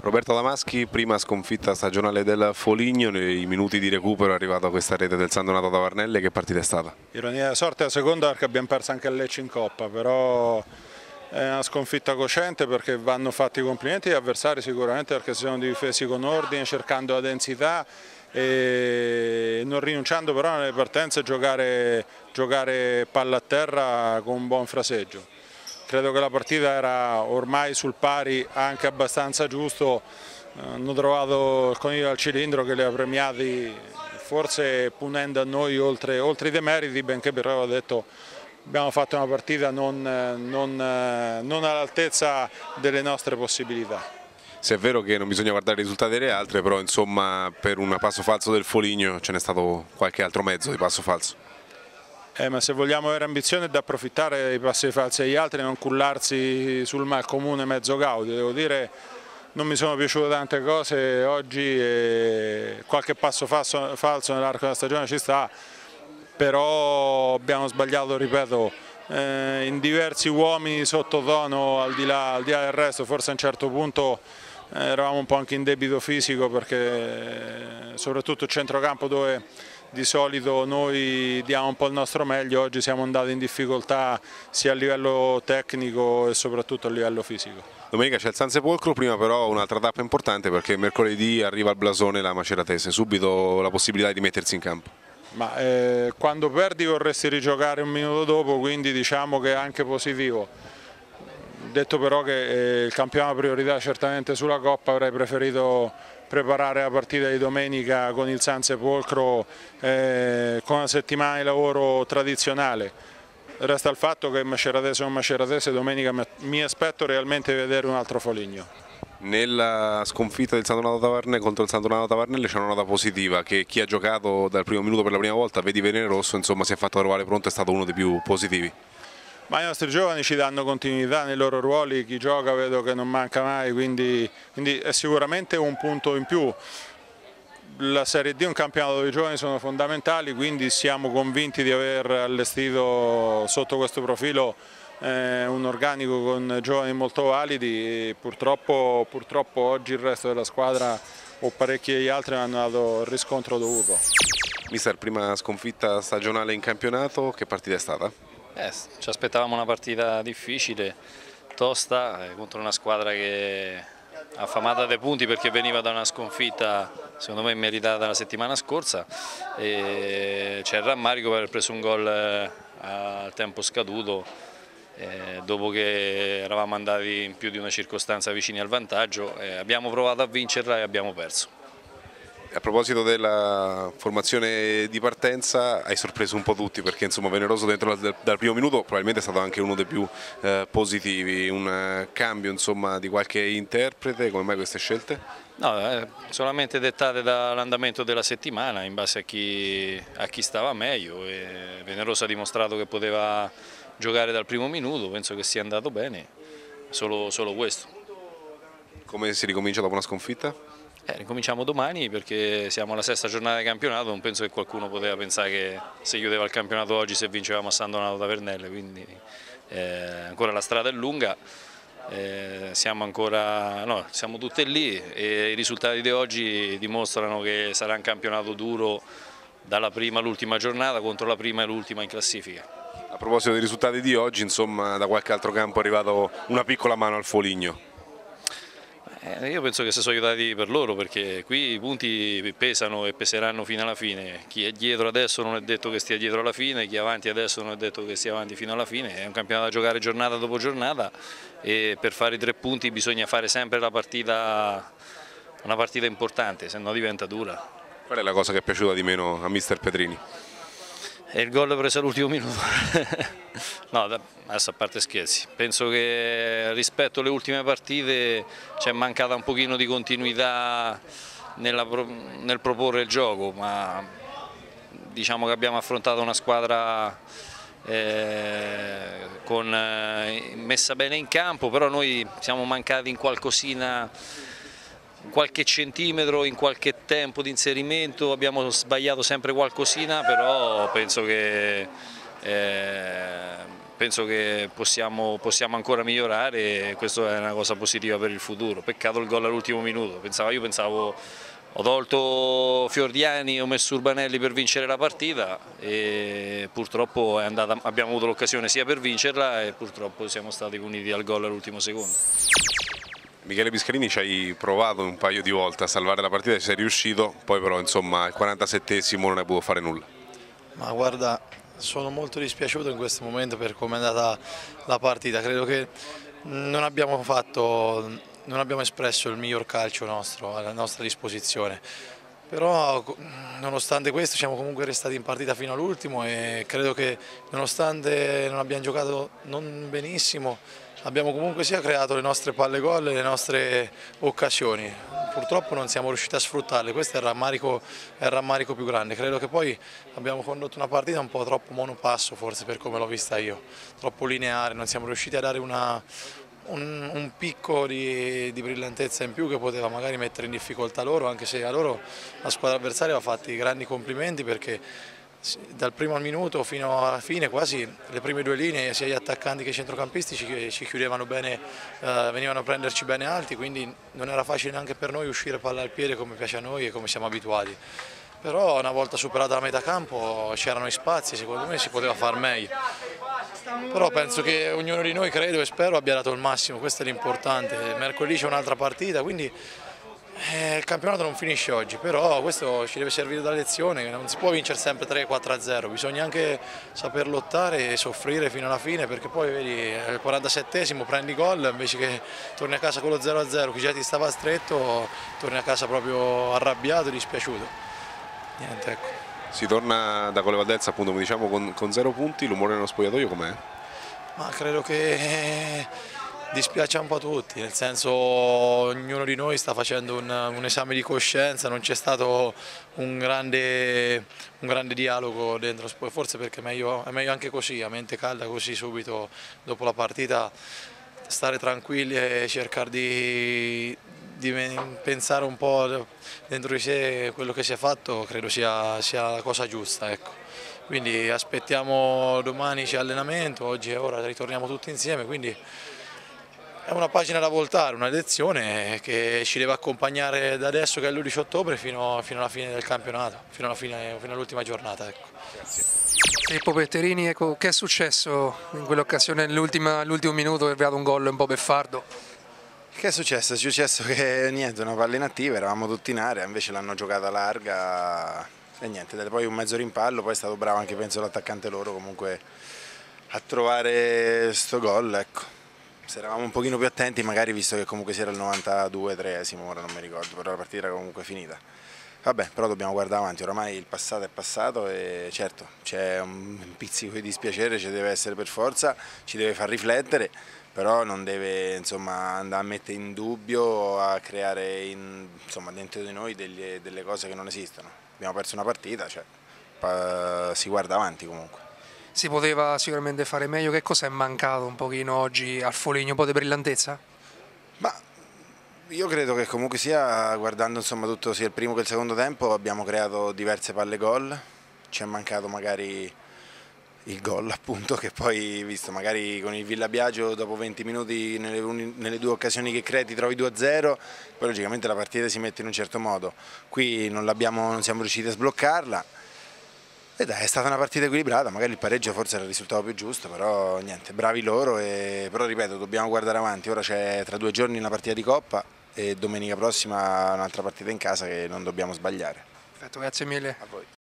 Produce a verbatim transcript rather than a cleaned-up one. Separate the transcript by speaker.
Speaker 1: Roberto Damaschi, prima sconfitta stagionale del Foligno, nei minuti di recupero è arrivata questa rete del San Donato Tavarnelle. Che partita è stata?
Speaker 2: Ironia della sorte, la seconda perché abbiamo perso anche il Lecce in Coppa, però è una sconfitta cocente perché vanno fatti i complimenti agli avversari sicuramente perché si sono difesi con ordine, cercando la densità e non rinunciando però nelle partenze a giocare, giocare palla a terra con un buon fraseggio. Credo che la partita era ormai sul pari, anche abbastanza giusto, hanno trovato il coniglio al cilindro che li ha premiati forse punendo a noi oltre, oltre i demeriti, benché però avevo detto abbiamo fatto una partita non, non, non all'altezza delle nostre possibilità.
Speaker 1: Se è vero che non bisogna guardare i risultati delle altre, però insomma per un passo falso del Foligno ce n'è stato qualche altro mezzo di passo falso.
Speaker 2: Eh, ma se vogliamo avere ambizione da approfittare dei passi falsi degli altri e non cullarsi sul malcomune mezzo gaudio, devo dire non mi sono piaciute tante cose oggi e qualche passo falso, falso nell'arco della stagione ci sta, però abbiamo sbagliato, ripeto, eh, in diversi uomini sottotono al di là, al di là del resto, forse a un certo punto eh, eravamo un po' anche in debito fisico perché eh, soprattutto il centrocampo dove di solito noi diamo un po' il nostro meglio, oggi siamo andati in difficoltà sia a livello tecnico e soprattutto a livello fisico.
Speaker 1: Domenica c'è il San Sepolcro, prima però un'altra tappa importante perché mercoledì arriva al blasone la Maceratese, subito la possibilità di mettersi in campo.
Speaker 2: Ma eh, quando perdi vorresti rigiocare un minuto dopo, quindi diciamo che è anche positivo. Detto però che eh, il campionato ha priorità certamente sulla Coppa, avrei preferito preparare la partita di domenica con il San Sepolcro eh, con una settimana di lavoro tradizionale. Resta il fatto che Maceratese o Maceratese domenica mi aspetto realmente di vedere un altro Foligno.
Speaker 1: Nella sconfitta del San Donato Tavarnelle contro il San Donato Tavarnelle c'è una nota positiva, che chi ha giocato dal primo minuto per la prima volta, vedi Venerosso, insomma si è fatto trovare pronto, è stato uno dei più positivi.
Speaker 2: Ma i nostri giovani ci danno continuità nei loro ruoli, chi gioca vedo che non manca mai, quindi, quindi è sicuramente un punto in più. La Serie D è un campionato dove i giovani sono fondamentali, quindi siamo convinti di aver allestito sotto questo profilo eh, un organico con giovani molto validi e purtroppo, purtroppo oggi il resto della squadra o parecchi degli altri hanno dato il riscontro dovuto.
Speaker 1: Mister, prima sconfitta stagionale in campionato, che partita è stata?
Speaker 3: Eh, ci aspettavamo una partita difficile, tosta, eh, contro una squadra che affamata dei punti perché veniva da una sconfitta secondo me meritata la settimana scorsa e c'è il rammarico per aver preso un gol eh, al tempo scaduto eh, dopo che eravamo andati in più di una circostanza vicini al vantaggio, eh, abbiamo provato a vincerla e abbiamo perso.
Speaker 1: A proposito della formazione di partenza, hai sorpreso un po' tutti perché insomma Veneroso dentro dal, dal primo minuto probabilmente è stato anche uno dei più eh, positivi, un eh, cambio insomma di qualche interprete, come mai queste scelte?
Speaker 3: No, eh, solamente dettate dall'andamento della settimana in base a chi, a chi stava meglio e Veneroso ha dimostrato che poteva giocare dal primo minuto, penso che sia andato bene, solo, solo questo.
Speaker 1: Come si ricomincia dopo una sconfitta?
Speaker 3: Eh, ricominciamo domani perché siamo alla sesta giornata di campionato, non penso che qualcuno poteva pensare che si chiudeva il campionato oggi se vincevamo a San Donato Tavarnelle, quindi eh, ancora la strada è lunga, eh, siamo ancora, no, siamo tutte lì e i risultati di oggi dimostrano che sarà un campionato duro dalla prima all'ultima giornata contro la prima e l'ultima in classifica.
Speaker 1: A proposito dei risultati di oggi, insomma da qualche altro campo è arrivato una piccola mano al Foligno.
Speaker 3: Eh, io penso che si sono aiutati per loro perché qui i punti pesano e peseranno fino alla fine, chi è dietro adesso non è detto che stia dietro alla fine, chi è avanti adesso non è detto che stia avanti fino alla fine, è un campionato da giocare giornata dopo giornata e per fare i tre punti bisogna fare sempre la partita, una partita importante, se no diventa dura.
Speaker 1: Qual è la cosa che è piaciuta di meno a mister Petrini?
Speaker 3: E il gol preso all'ultimo minuto. No, adesso a parte scherzi, penso che rispetto alle ultime partite c'è mancata un pochino di continuità nella, nel proporre il gioco, ma diciamo che abbiamo affrontato una squadra eh, con, eh, messa bene in campo, però noi siamo mancati in qualcosina, qualche centimetro, in qualche tempo di inserimento, abbiamo sbagliato sempre qualcosina, però penso che eh, penso che possiamo, possiamo ancora migliorare e questa è una cosa positiva per il futuro. Peccato il gol all'ultimo minuto, pensavo, io pensavo ho tolto Fiordiani, ho messo Urbanelli per vincere la partita e purtroppo è andata, abbiamo avuto l'occasione sia per vincerla e purtroppo siamo stati puniti al gol all'ultimo secondo.
Speaker 1: Michele Piscarini, ci hai provato un paio di volte a salvare la partita, ci sei riuscito, poi però insomma al quarantasettesimo non hai potuto fare nulla.
Speaker 4: Ma guarda, sono molto dispiaciuto in questo momento per come è andata la partita, credo che non abbiamo fatto, non abbiamo espresso il miglior calcio nostro, alla nostra disposizione, però nonostante questo siamo comunque restati in partita fino all'ultimo e credo che nonostante non abbiamo giocato non benissimo, abbiamo comunque sia creato le nostre palle gol e le nostre occasioni. Purtroppo non siamo riusciti a sfruttarle, questo è il rammarico, è il rammarico più grande. Credo che poi abbiamo condotto una partita un po' troppo monopasso, forse per come l'ho vista io, troppo lineare, non siamo riusciti a dare una, un, un picco di, di brillantezza in più che poteva magari mettere in difficoltà loro, anche se a loro la squadra avversaria ha fatto i grandi complimenti perché dal primo minuto fino alla fine quasi le prime due linee sia gli attaccanti che i centrocampisti ci, ci chiudevano bene, eh, venivano a prenderci bene alti, quindi non era facile neanche per noi uscire palla al piede come piace a noi e come siamo abituati. Però una volta superata la metà campo c'erano i spazi, secondo me si poteva far meglio. Però penso che ognuno di noi, credo e spero, abbia dato il massimo, questo è l'importante. Mercoledì c'è un'altra partita, quindi Eh, il campionato non finisce oggi, però questo ci deve servire da lezione, non si può vincere sempre tre quattro a zero, bisogna anche saper lottare e soffrire fino alla fine perché poi vedi al quarantasettesimo prendi gol invece che torni a casa con lo zero a zero, chi già ti stava stretto torni a casa proprio arrabbiato e dispiaciuto. Niente, ecco.
Speaker 1: Si torna da Colle Valdezza appunto come diciamo con, con zero punti, l'umore nello spogliatoio com'è?
Speaker 4: Ma credo che dispiace un po' a tutti, nel senso ognuno di noi sta facendo un, un esame di coscienza, non c'è stato un grande, un grande dialogo dentro, forse perché è meglio, è meglio anche così, a mente calda così subito dopo la partita, stare tranquilli e cercare di, di pensare un po' dentro di sé quello che si è fatto, credo sia, sia la cosa giusta. Ecco. Quindi aspettiamo domani c'è allenamento, oggi e ora ritorniamo tutti insieme, quindi è una pagina da voltare, una lezione che ci deve accompagnare da adesso che è l'undici ottobre fino, fino alla fine del campionato, fino alla fine, fino all'ultima giornata. Ecco.
Speaker 5: Filippo Petterini, ecco, che è successo in quell'occasione, all'ultimo minuto è arrivato un gol un po' beffardo?
Speaker 6: Che è successo? È successo che niente, una palla inattiva, eravamo tutti in area, invece l'hanno giocata larga e niente, poi un mezzo rimpallo, poi è stato bravo anche penso l'attaccante loro comunque a trovare sto gol, ecco. Se eravamo un pochino più attenti magari visto che comunque si era il novantadue tresimo, ora non mi ricordo, però la partita era comunque finita. Vabbè, però dobbiamo guardare avanti, oramai il passato è passato e certo c'è un pizzico di dispiacere, ci deve essere per forza, ci deve far riflettere, però non deve insomma, andare a mettere in dubbio o a creare in, insomma, dentro di noi delle, delle cose che non esistono. Abbiamo perso una partita, cioè, pa, si guarda avanti comunque.
Speaker 5: Si poteva sicuramente fare meglio, che cosa è mancato un pochino oggi al Foligno, un po' di brillantezza?
Speaker 6: Ma io credo che comunque sia, guardando insomma tutto sia il primo che il secondo tempo, abbiamo creato diverse palle gol, ci è mancato magari il gol appunto che poi visto magari con il Villa Biagio dopo venti minuti nelle, nelle due occasioni che crei ti trovi due a zero, poi logicamente la partita si mette in un certo modo, qui non, non siamo riusciti a sbloccarla. E dai, è stata una partita equilibrata, magari il pareggio forse era il risultato più giusto, però niente, bravi loro, e, però ripeto, dobbiamo guardare avanti, ora c'è tra due giorni una partita di Coppa e domenica prossima un'altra partita in casa che non dobbiamo sbagliare.
Speaker 5: Perfetto, grazie mille.
Speaker 6: A voi.